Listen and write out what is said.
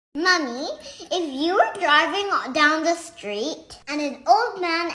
Mummy, if you were driving down the street and an old man